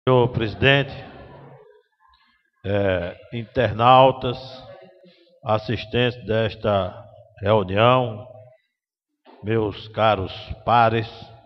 Senhor presidente, internautas, assistentes desta reunião, meus caros pares,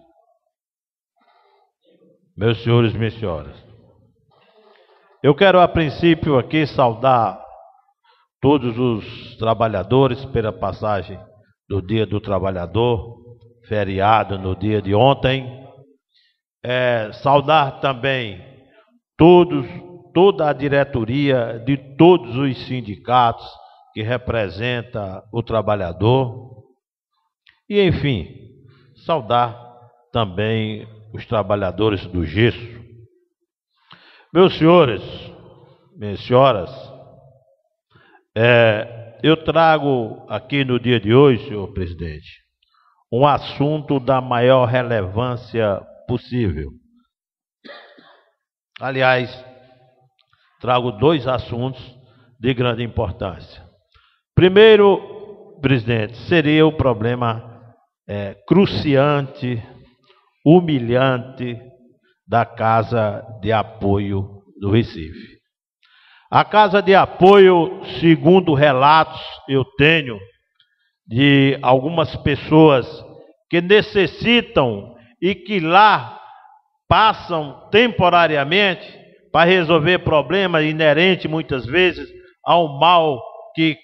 meus senhores e minhas senhoras. Eu quero, a princípio, aqui saudar todos os trabalhadores pela passagem do Dia do Trabalhador, feriado no dia de ontem. Saudar também toda a diretoria de todos os sindicatos que representa o trabalhador. E, enfim, saudar também os trabalhadores do gesso. Meus senhores, minhas senhoras, eu trago aqui no dia de hoje, senhor presidente, um assunto da maior relevância possível. Aliás, trago dois assuntos de grande importância. Primeiro, presidente, seria o problema cruciante, humilhante da Casa de Apoio do Recife. A Casa de Apoio, segundo relatos eu tenho de algumas pessoas que necessitam e que lá passam temporariamente para resolver problemas inerentes muitas vezes ao mal que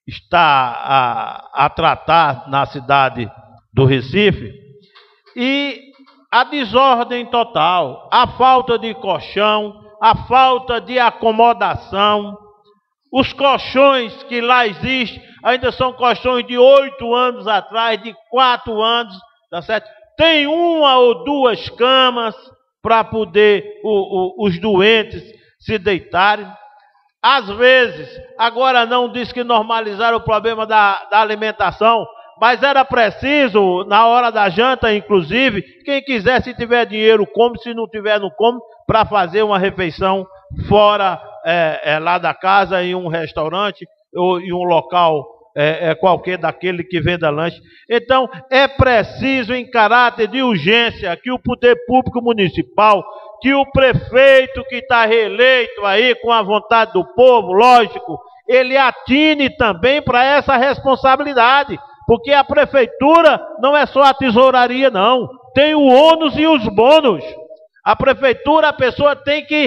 está a tratar na cidade do Recife, e a desordem total, a falta de colchão, a falta de acomodação. Os colchões que lá existem ainda são colchões de 8 anos atrás, de 4 anos, tá certo? Tem uma ou duas camas para poder os doentes se deitarem. Às vezes, agora não diz que normalizaram o problema da alimentação, mas era preciso, na hora da janta, inclusive, quem quiser, se tiver dinheiro, come, se não tiver, não come, para fazer uma refeição fora lá da casa, em um restaurante ou em um local qualquer daquele que venda lanche. Então, é preciso, em caráter de urgência, que o poder público municipal, que o prefeito que está reeleito aí, com a vontade do povo, lógico, ele atine também para essa responsabilidade, porque a prefeitura não é só a tesouraria, não. Tem o ônus e os bônus. A prefeitura, a pessoa tem que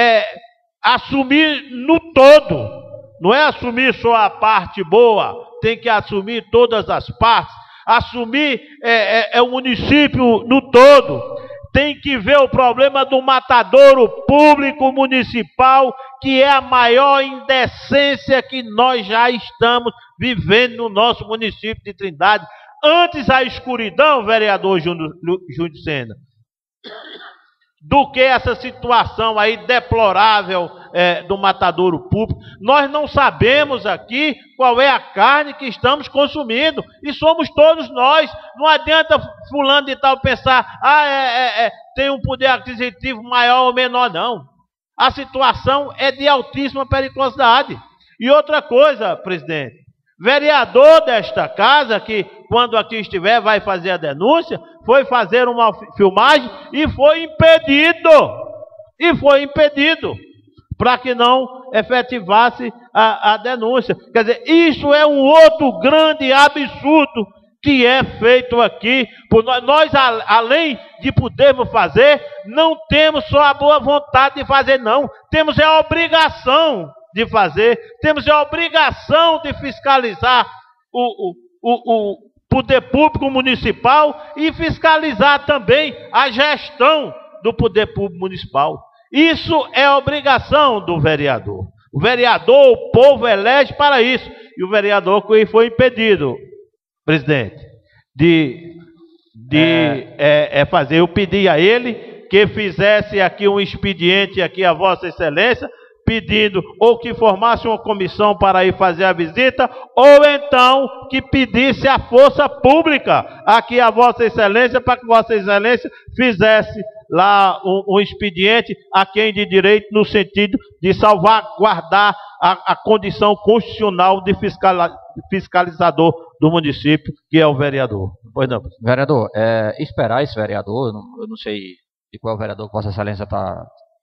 assumir no todo. Não é assumir só a parte boa, tem que assumir todas as partes. Assumir o município no todo. Tem que ver o problema do matadouro público municipal, que é a maior indecência que nós já estamos vivendo no nosso município de Trindade. Antes a escuridão, vereador Júnior Sena, do que essa situação aí deplorável do matadouro público. Nós não sabemos aqui qual é a carne que estamos consumindo, e somos todos nós. Não adianta fulano de tal pensar, tem um poder aquisitivo maior ou menor, não. A situação é de altíssima periculosidade. E outra coisa, presidente, vereador desta casa, que quando aqui estiver vai fazer a denúncia, foi fazer uma filmagem e foi impedido para que não efetivasse a denúncia. Quer dizer, isso é um outro grande absurdo que é feito aqui por nós. Nós, além de podermos fazer, não temos só a boa vontade de fazer, não. Temos a obrigação de fazer, temos a obrigação de fiscalizar o poder público municipal e fiscalizar também a gestão do poder público municipal. Isso é obrigação do vereador. O vereador, o povo elege para isso. E o vereador foi impedido, presidente, de fazer. Eu pedi a ele que fizesse aqui um expediente aqui a Vossa Excelência, pedindo ou que formasse uma comissão para ir fazer a visita, ou então que pedisse a força pública aqui a Vossa Excelência, para que Vossa Excelência fizesse lá um expediente a quem de direito, no sentido de salvaguardar a condição constitucional de fiscalizador do município, que é o vereador. Pois não. Vereador, esperar esse vereador, eu não sei de qual vereador que Vossa Excelência está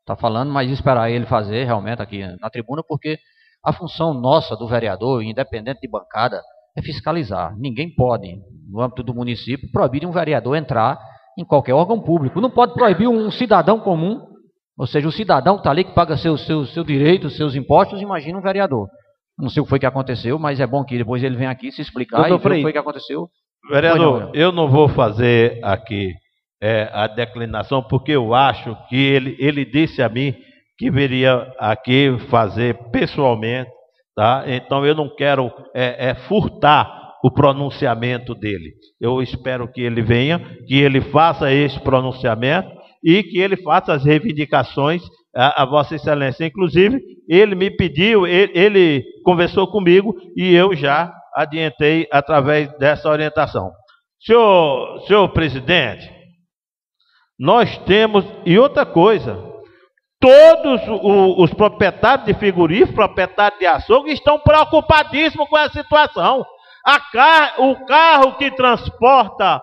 está falando, mas esperar ele fazer realmente aqui na tribuna, porque a função nossa do vereador, independente de bancada, é fiscalizar. Ninguém pode, no âmbito do município, proibir um vereador entrar em qualquer órgão público. Não pode proibir um cidadão comum, ou seja, o cidadão que está ali, que paga seu direito, seus impostos, imagina um vereador. Não sei o que foi que aconteceu, mas é bom que depois ele venha aqui se explicar e ver o que foi que aconteceu. Vereador, eu não vou fazer aqui a declinação, porque eu acho que ele disse a mim que viria aqui fazer pessoalmente, tá? Então eu não quero furtar o pronunciamento dele. Eu espero que ele venha, que ele faça esse pronunciamento e que ele faça as reivindicações a Vossa Excelência. Inclusive, ele me pediu, ele conversou comigo e eu já adiantei através dessa orientação. Senhor presidente, nós temos, e outra coisa, todos os proprietários de frigoríficos, proprietários de açougue, estão preocupadíssimos com a situação. O carro que transporta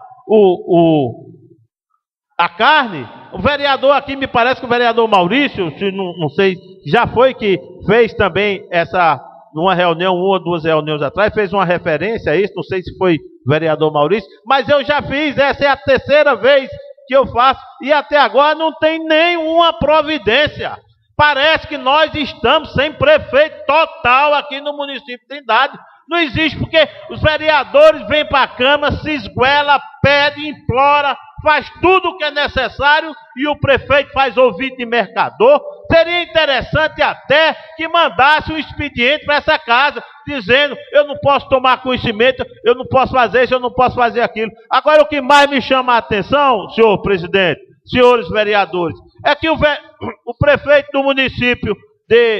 a carne, o vereador aqui, me parece que o vereador Maurício, não sei, já foi que fez também numa reunião, 1 ou 2 reuniões atrás, fez uma referência a isso, não sei se foi o vereador Maurício, mas eu já fiz, essa é a 3ª vez que eu faço, e até agora não tem nenhuma providência. Parece que nós estamos sem prefeito total aqui no município de Trindade. Não existe, porque os vereadores vêm para a Câmara, se esguela, pede, implora, faz tudo o que é necessário e o prefeito faz ouvido de mercador. Seria interessante até que mandasse um expediente para essa casa, dizendo, eu não posso tomar conhecimento, eu não posso fazer isso, eu não posso fazer aquilo. Agora, o que mais me chama a atenção, senhor presidente, senhores vereadores, é que o prefeito do município de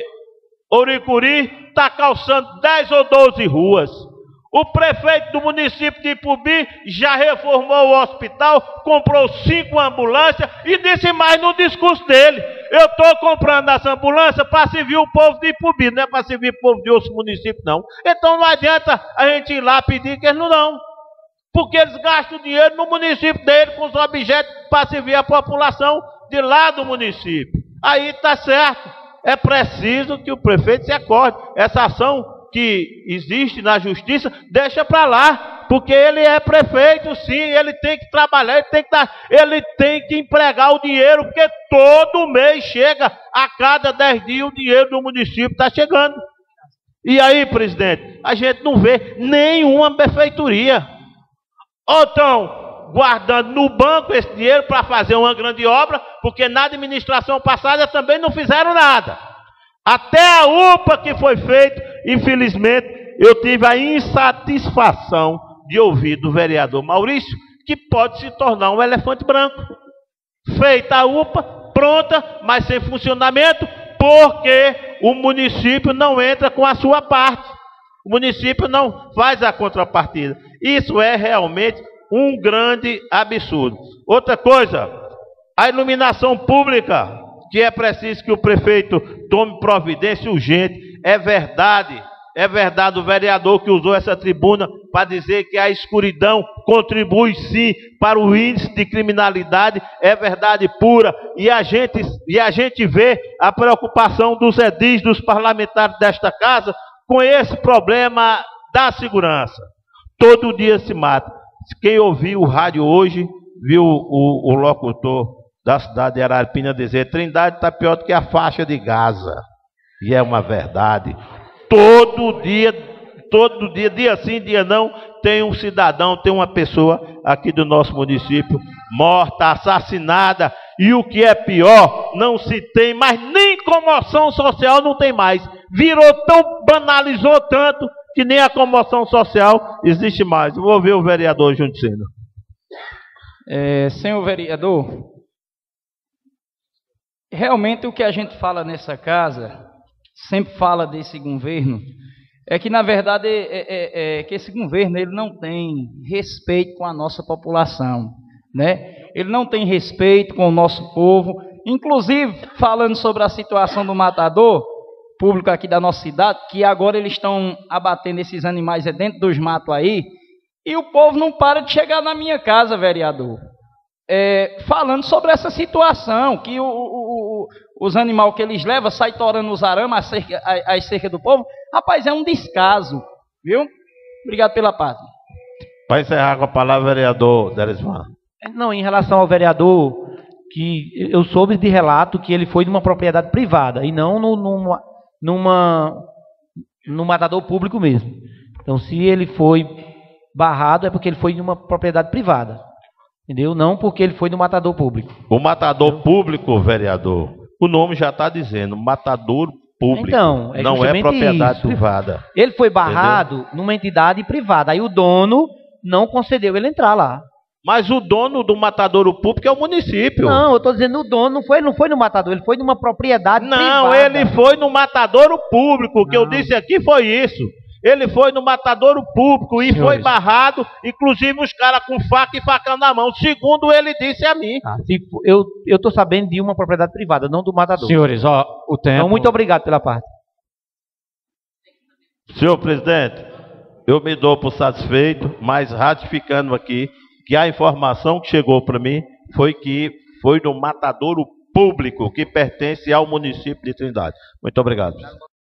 Oricuri está calçando 10 ou 12 ruas. O prefeito do município de Ipubi já reformou o hospital, comprou 5 ambulâncias e disse mais no discurso dele: eu estou comprando essa ambulância para servir o povo de Ipubi, não é para servir o povo de outros municípios, não. Então não adianta a gente ir lá pedir que eles não dão, porque eles gastam dinheiro no município dele com os objetos para servir a população de lá do município. Aí está certo, é preciso que o prefeito se acorde. Essa ação que existe na justiça, deixa para lá, porque ele é prefeito, sim, ele tem que trabalhar, ele tem que empregar o dinheiro, porque todo mês chega, a cada 10 dias o dinheiro do município está chegando. E aí, presidente, a gente não vê nenhuma benfeitoria. Ou estão guardando no banco esse dinheiro para fazer uma grande obra, porque na administração passada também não fizeram nada. Até a UPA que foi feita, infelizmente, eu tive a insatisfação de ouvir do vereador Maurício que pode se tornar um elefante branco. Feita a UPA, pronta, mas sem funcionamento, porque o município não entra com a sua parte. O município não faz a contrapartida. Isso é realmente um grande absurdo. Outra coisa, a iluminação pública, que é preciso que o prefeito tome providência urgente. É verdade o vereador que usou essa tribuna para dizer que a escuridão contribui sim para o índice de criminalidade, é verdade pura, e a gente vê a preocupação dos edis, dos parlamentares desta casa, com esse problema da segurança. Todo dia se mata. Quem ouviu o rádio hoje, viu o locutor da cidade de Araripina dizer: Trindade está pior do que a faixa de Gaza. E é uma verdade. Todo dia, dia sim, dia não, tem um cidadão, tem uma pessoa aqui do nosso município morta, assassinada. E o que é pior, não se tem mais nem comoção social, não tem mais. Banalizou tanto que nem a comoção social existe mais. Vou ver o vereador Junticino. Senhor vereador, realmente o que a gente fala nessa casa, sempre fala desse governo, é que na verdade que esse governo ele não tem respeito com a nossa população, né? Ele não tem respeito com o nosso povo. Inclusive, falando sobre a situação do matador público aqui da nossa cidade, que agora eles estão abatendo esses animais dentro dos matos aí, e o povo não para de chegar na minha casa, vereador. falando sobre essa situação, que os animais que eles levam saem torando os arames às cercas do povo. Rapaz, é um descaso, viu? Obrigado pela parte. Para encerrar com a palavra, vereador Delisvan. Não, em relação ao vereador, que eu soube de relato que ele foi numa propriedade privada e não no matador público mesmo. Então, se ele foi barrado, é porque ele foi em uma propriedade privada. Entendeu? Não porque ele foi no matador público. O matador público, vereador, o nome já está dizendo, matador público. Então, não é propriedade isso. privada. Ele foi barrado numa entidade privada. Aí o dono não concedeu ele entrar lá. Mas o dono do matadouro público é o município. Não, eu estou dizendo o dono não foi no matador, ele foi numa propriedade privada. Não, ele foi no matadouro público. O que eu disse aqui foi isso. Ele foi no matadouro público e foi barrado, inclusive os caras com faca e facão na mão, segundo ele disse a mim. Eu estou sabendo de uma propriedade privada, não do matador. Senhores, o tempo... Então, muito obrigado pela parte. Senhor presidente, eu me dou por satisfeito, mas ratificando aqui que a informação que chegou para mim foi que foi no matadouro público que pertence ao município de Trindade. Muito obrigado.